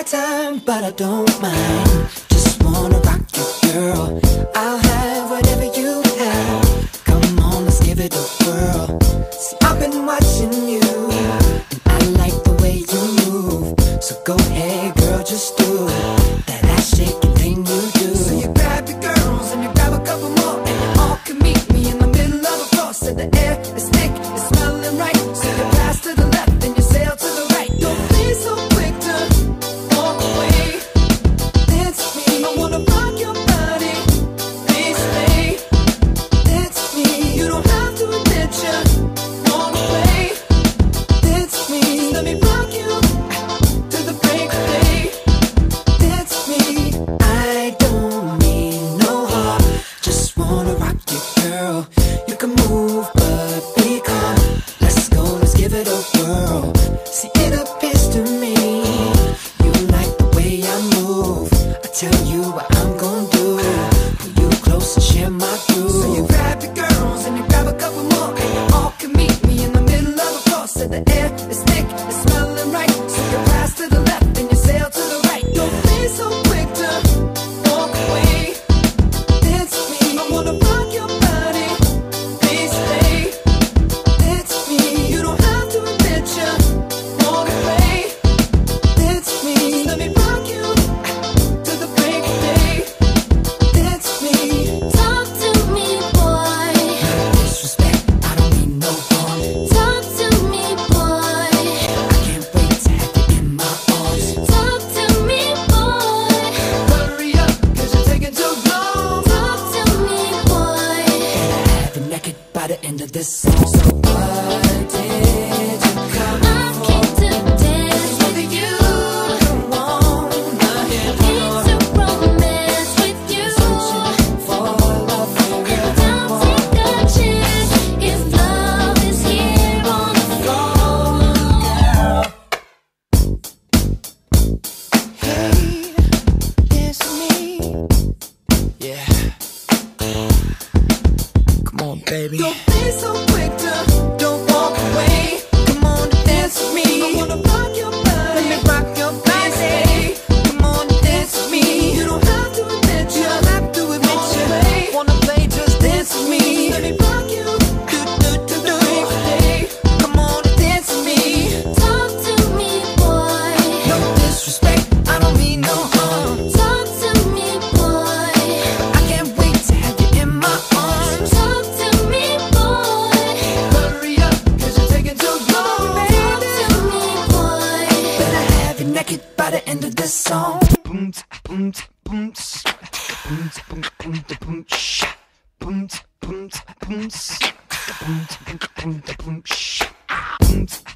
time, but I don't mind. Just wanna rock you, girl. I'll have whatever you have. Come on, let's give it a whirl. See, I've been watching you, and I like the way you move. So go ahead, girl, just do that ass shaking thing you do. So you grab your girls and you grab a couple more, and you all can meet me in the middle of the floor. So the air is thick, it's smelling right. So you pass to the left and you sail to the right. Don't be so quick to walk away. Dance with me, I wanna rock your body. Please stay. Dance with me, you don't have to admit you wanna play. Dance with me, let me rock you to the break of day. Dance with me, I don't need no heart. Just wanna rock you, girl. You can move, but be calm. Let's go, let's give it a whirl. See, it appears to me you like the way I move. I tell you what I'm gonna do. Pull you close and share my groove. So you grab your girls and you grab a couple more, and you all can meet me in the middle of the floor. So the air is thick, it's smelling right. So you pass to the left and you sail to the right. Don't be so quick to walk away. Dance with me, I wanna rock your body. Please stay. Dance with me, you don't have to admit you wanna play. Dance with me, let me rock you to the break of day. Dance with me. Talk to me, boy. Disrespect, I don't mean no harm. Talk to me, boy. I can't wait to have you in my arms. Talk to me, boy. Hurry up, cause you're taking too long. Talk to me, boy. Gotta have you naked by the end of this song. So what did you come I came to dance with you. wanna hear Came to romance with you. for love? And don't take a chance if love is here on the floor. Hey, dance with me. Yeah. Come on, baby. Don't be so quick to don't walk away. Come on, dance with me. I wanna rock your body. Let me rock your body. Come on, dance with me. You don't have to admit you. Don't have to admit you. Wanna play? Just dance with me. Let me rock you. Do. Come on, dance with me. Talk to me, boy. No disrespect, I don't mean no harm. Talk to me, boy. I can't wait to have you in my arms. Talk to me, boy. Hurry up, cause you're taking too long. Talk to me, boy. Better have you naked by the end of this song. Boom, boom, boom, boom, boom, boom, boom, shh. Boom, boom, boom, boom, boom, boom, boom, shh. Boom,